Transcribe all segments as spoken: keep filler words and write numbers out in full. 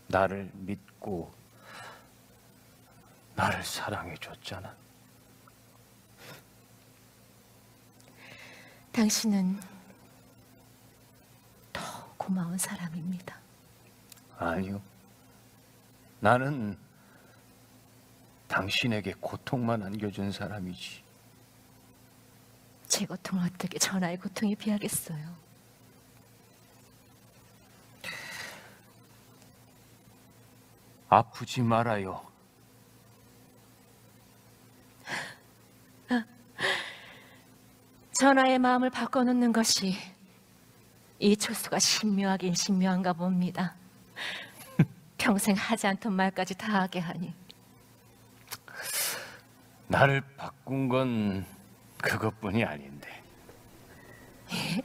나를 믿고 나를 사랑해 줬잖아. 당신은 더 고마운 사람입니다. 아니요. 나는 당신에게 고통만 안겨준 사람이지. 제 고통은 어떻게 전하의 고통에 비하겠어요. 아프지 말아요. 전하의 마음을 바꿔놓는 것이 이 초수가 신묘하긴 신묘한가 봅니다. 평생 하지 않던 말까지 다 하게 하니. 나를 바꾼 건 그것뿐이 아닌데. 예?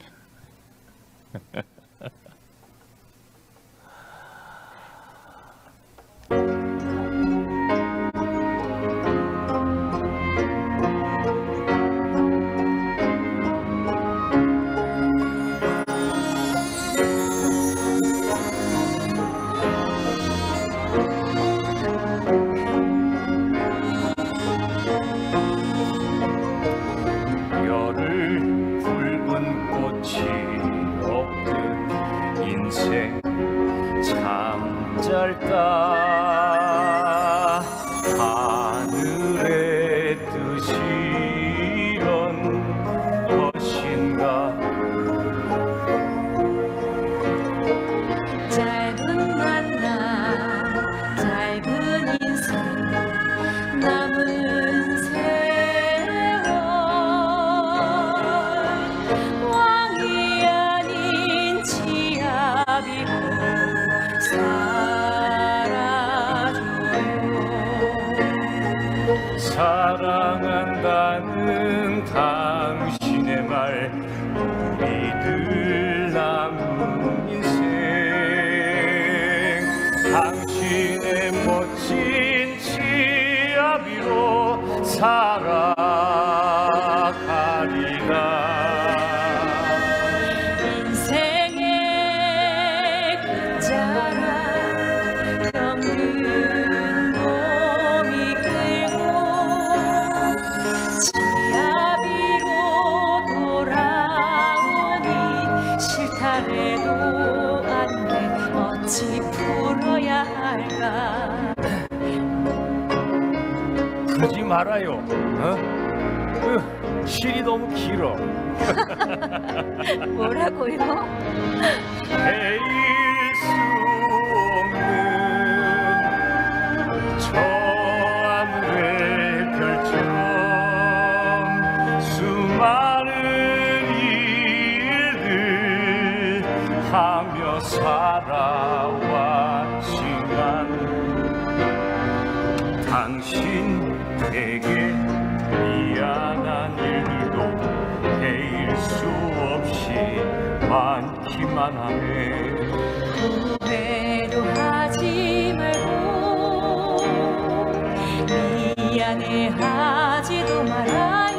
짧다. 하늘의 뜻이 이런 것인가. 짧은 만남, 짧은 인생, 남은 세월, 왕이 아닌 지압이고 사랑한다는 당신의 말, 우리들 남은 인생, 당신의 멋진 치아비로 살아가리라. 인생의 끝자락 병든 몸이 끌고 지아비로 돌아오니 싫다래도 안돼 어찌 풀어야 할까. 그러지 말아요. 어? 그 실이 너무 길어. 뭐라고요? 헤일 수 없는 저 하늘의 별처럼 수많은 일들 하며 살아왔지만 당신에게 미안한 일들도 헤일 수 없이 많기만 하네. 후회도 하지 말고 미안해하지도 말아요.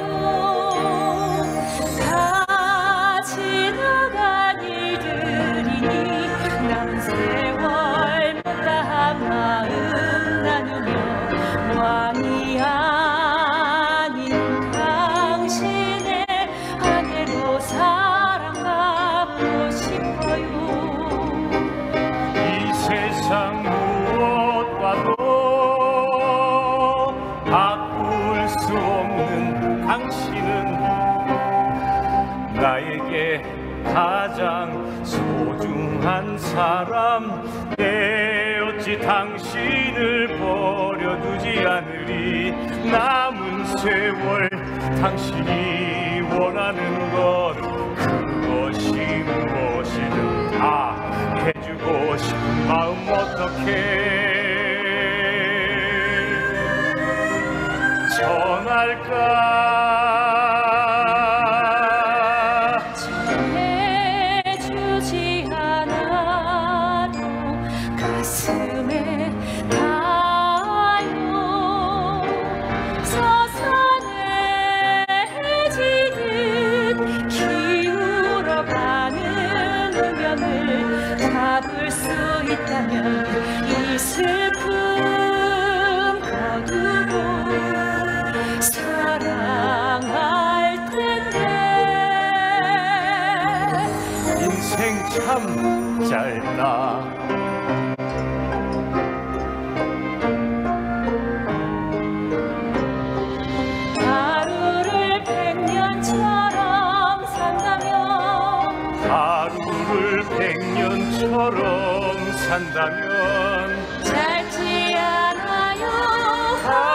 다 지나간 일들이니 남은 세월 못다한 마음 나누며 왕이 아닌 당신의 아내로 사랑받고 싶어요. 이 세상 무엇과도 바꿀 수 없는 당신은 나에게 가장 소중한 사람. 내 어찌 당신을 버려두지 않으리. 남은 세월 당신이 원하는 것 그것이 무엇이든 다 해주고 싶은 마음 어떻게 전할까. 전해주지 않아도 가슴에 닿아요. 서산해지듯 기울어가는 운명을 잡을 수 있다면 그 슬픔 거두고 사랑할 텐데. 인생 참 짧다. 하루를 백년처럼 산다면 하루를 백년처럼 산다면 짧지 않아요.